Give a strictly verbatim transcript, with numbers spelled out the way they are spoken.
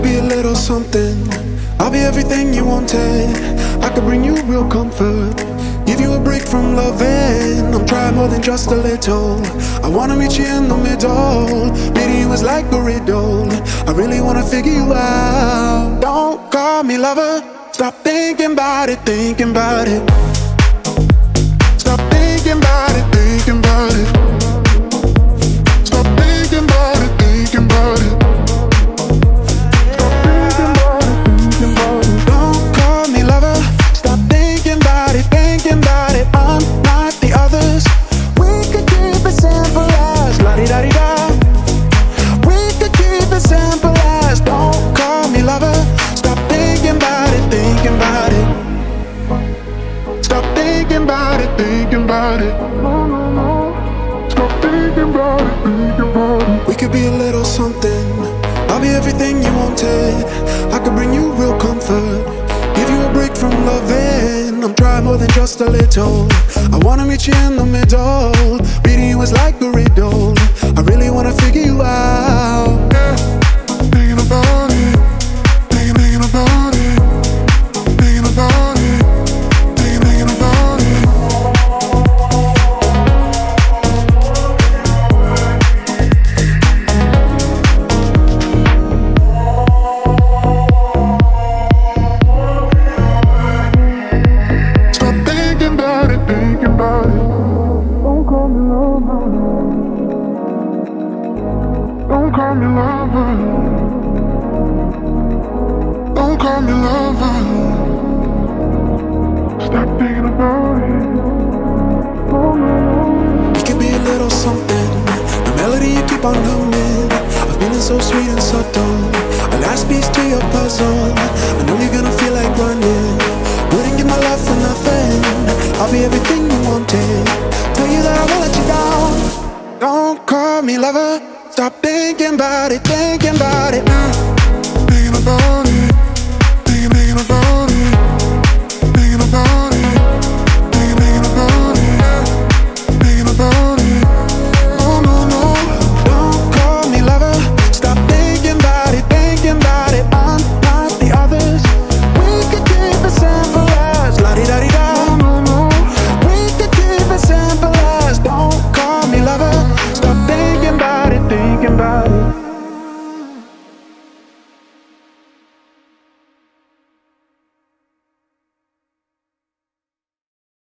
be a little something, I'll be everything you wanted. I could bring you real comfort, give you a break from loving. I'm trying more than just a little, I wanna meet you in the middle. Meeting you is like a riddle, I really wanna figure you out. Don't call me lover, stop thinking about it, thinking about it. Stop thinking about it, thinking about it. Stop thinking about it, thinking about it. Thinking about it, stop thinking about it, thinking about it. We could be a little something, I'll be everything you wanted. I could bring you real comfort, give you a break from loving. I'm trying more than just a little, I wanna meet you in the middle. Reading you is like a riddle, I really wanna figure you out. Yeah. Thinking about it, thinking, thinking about it, thinking about it. Don't call me lover, don't call me lover. Stop thinking about it. We could be a little something, the melody you keep on humming, a feeling so sweet and subtle, a last piece to your puzzle. I know you're gonna feel like running, wouldn't give my love for nothing. I'll be everything you wanted, tell you that I won't let you down. Don't call me lover, stop thinking about it, thinking about it. Thinking about it, thinking, thinking about it.